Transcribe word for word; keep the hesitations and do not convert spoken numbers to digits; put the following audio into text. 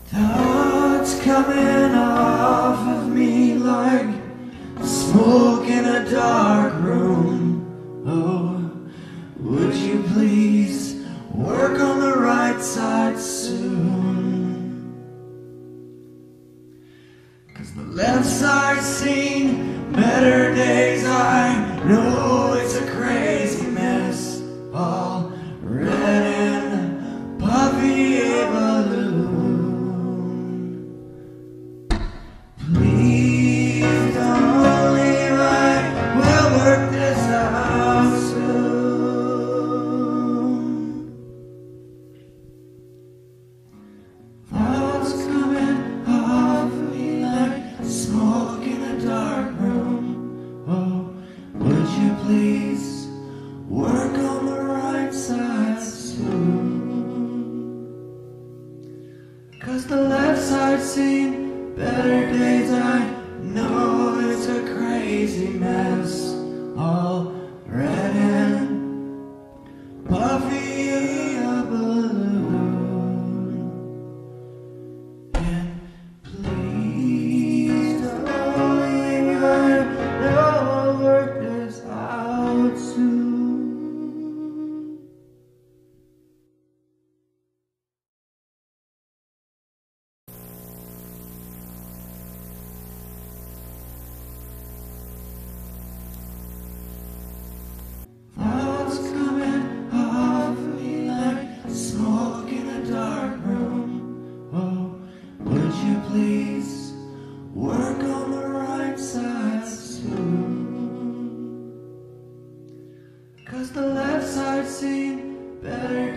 Thoughts coming off of me like smoke in a dark room. Oh, would you please work on the right side soon? 'Cause the left side's seen better days. I know it's a crazy mess, all red and puffy balloon. Please don't leave, I will work this out soon. Thoughts coming off me like smoke in a dark room. Oh, would you please work on the right side soon? 'Cause the left side's seen better days. I know it's a crazy mess, all red and puffy a balloon. And please don't leave, I know I'll work this out soon. Thoughts coming off me like smoke in a dark room. Oh, would you please work on the right side soon? 'Cause the left side's seen better